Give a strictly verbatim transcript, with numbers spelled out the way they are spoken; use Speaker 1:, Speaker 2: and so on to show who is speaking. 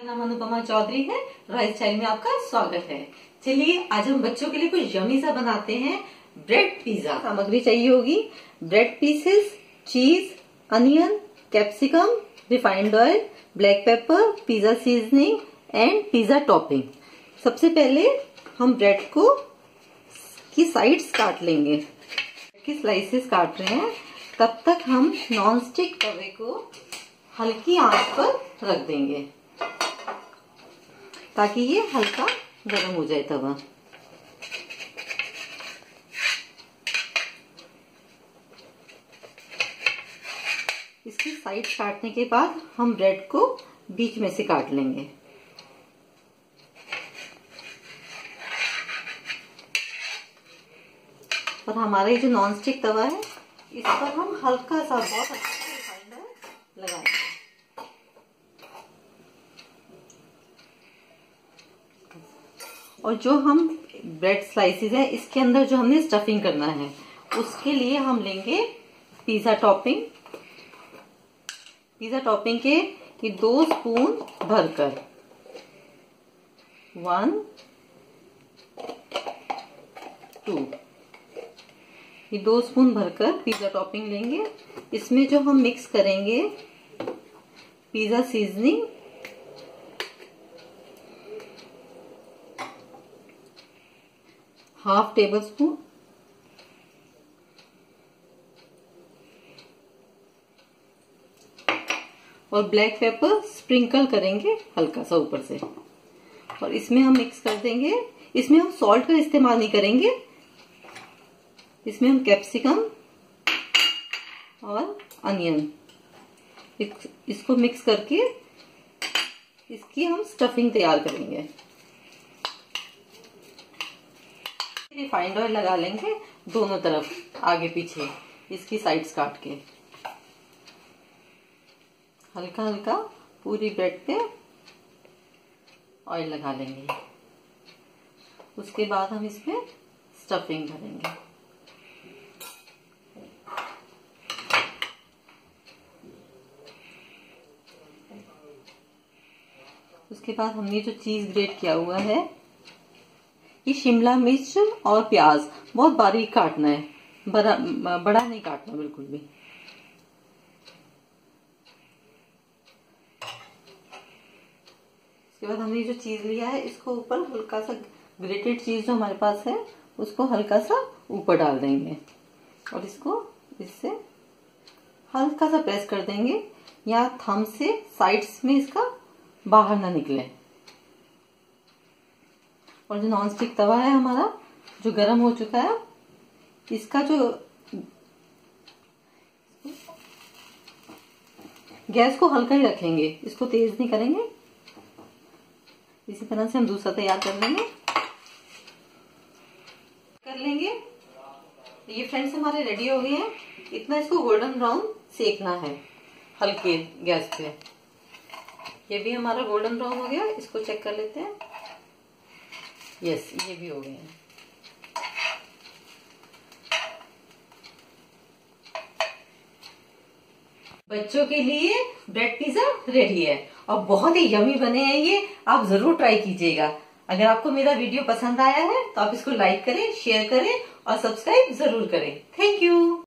Speaker 1: नाम अनुपमा चौधरी है। Rice style में आपका स्वागत है। चलिए आज हम बच्चों के लिए कुछ यमी सा बनाते हैं, ब्रेड पिज्जा। सामग्री चाहिए होगी bread pieces, cheese, onion, capsicum, refined oil, black pepper, pizza seasoning and pizza topping. सबसे पहले हम ब्रेड को की साइड्स काट लेंगे, की स्लाइसेस काट रहे हैं। तब तक हम नॉन स्टिक तवे को हल्की आंच पर रख देंगे ताकि ये हल्का गर्म हो जाए तवा। इसकी साइड काटने के बाद हम ब्रेड को बीच में से काट लेंगे। और हमारा ये जो नॉन स्टिक तवा है इस पर हम हल्का सा बहुत अच्छा रिफाइंड ऑयल लगाएंगे। और जो हम ब्रेड स्लाइसेस है इसके अंदर जो हमने स्टफिंग करना है उसके लिए हम लेंगे पिज्जा टॉपिंग। पिज्जा टॉपिंग के ये दो स्पून भरकर, वन टू ये दो स्पून भरकर पिज्जा टॉपिंग लेंगे। इसमें जो हम मिक्स करेंगे pizza seasoning, half tablespoon, और ब्लैक पेपर स्प्रिंकल करेंगे हल्का सा ऊपर से। और इसमें हम मिक्स कर देंगे। इसमें हम सॉल्ट का इस्तेमाल नहीं करेंगे, इसमें हम कैप्सिकम और अनियन इसको मिक्स करके इसकी हम स्टफिंग तैयार करेंगे। रिफाइंड ऑयल लगा लेंगे दोनों तरफ, आगे पीछे इसकी साइड्स काट के हल्का हल्का पूरी ब्रेड पे ऑयल लगा लेंगे। उसके बाद हम इसमें स्टफिंग भरेंगे। उसके बाद हमने जो चीज ग्रेट किया हुआ है, ये शिमला मिर्च और प्याज बहुत बारीक काटना है, बड़ा बड़ा नहीं काटना बिल्कुल भी। उसके बाद हमने जो चीज लिया है इसको ऊपर हल्का सा, ग्रेटेड चीज जो हमारे पास है उसको हल्का सा ऊपर डाल देंगे और इसको इससे हल्का सा प्रेस कर देंगे, या थंब से साइड्स में इसका बाहर ना निकले। और जो नॉन स्टिक तवा है हमारा जो गर्म हो चुका है, इसका जो गैस को हल्का ही रखेंगे, इसको तेज नहीं करेंगे। इसी तरह से हम दूसरा तैयार कर लेंगे कर लेंगे ये फ्रेंड्स हमारे रेडी हो गए हैं। इतना इसको गोल्डन ब्राउन सेकना है हल्के गैस पे। ये भी हमारा गोल्डन ब्राउन हो गया, इसको चेक कर लेते हैं। यस, ये भी हो गए हैं। बच्चों के लिए ब्रेड पिज्जा रेडी है और बहुत ही यमी बने हैं ये। आप जरूर ट्राई कीजिएगा। अगर आपको मेरा वीडियो पसंद आया है तो आप इसको लाइक करें, शेयर करें और सब्सक्राइब जरूर करें। Thank you.